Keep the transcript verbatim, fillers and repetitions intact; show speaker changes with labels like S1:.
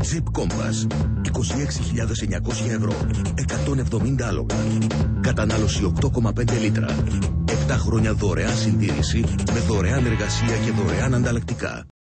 S1: Jeep Compass, είκοσι έξι χιλιάδες εννιακόσια ευρώ, εκατόν εβδομήντα άλογα. Κατανάλωση οκτώ κόμμα πέντε λίτρα. επτά χρόνια δωρεάν συντήρηση με δωρεάν εργασία και δωρεάν ανταλλακτικά.